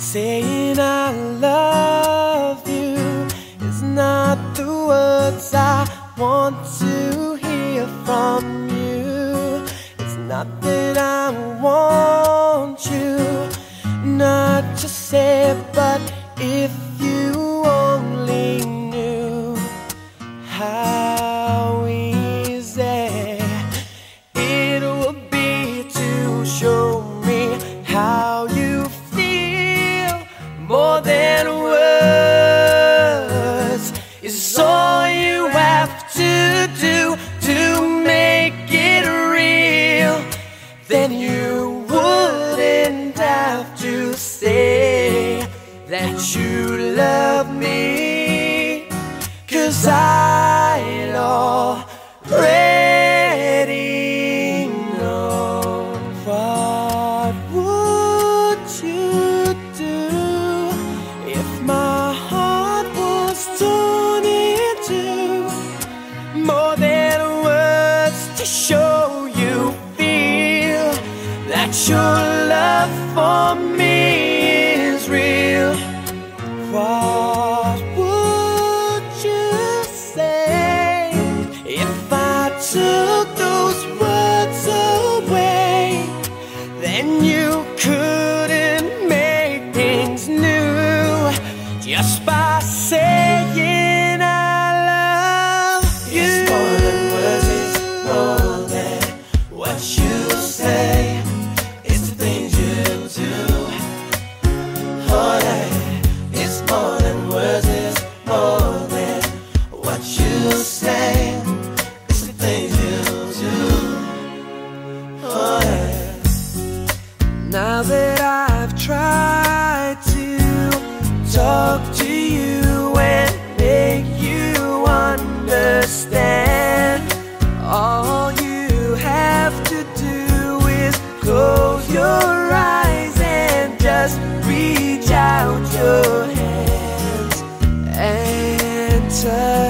Saying I love you is not the words I want to hear from you. It's not that I want you not to say it, but if you only knew how easy it would be to show me how you feel. More than words is all you have to do to make it real. Then you wouldn't have to say that you love me, 'cause I'd already know. What would you do if my heart was torn in two? More than words to show you feel that your love for me is real. What would you say if I took those words away? Then you couldn't make things new just by saying I love you. It's more than words, it's more than what you say. It's the things you do. Oh yeah, it's more than words, it's more than what you say. It's the things you do. Oh yeah. Now that I've tried to talk to you and make you understand, all you have to do is close your eyes and just reach out your hands and touch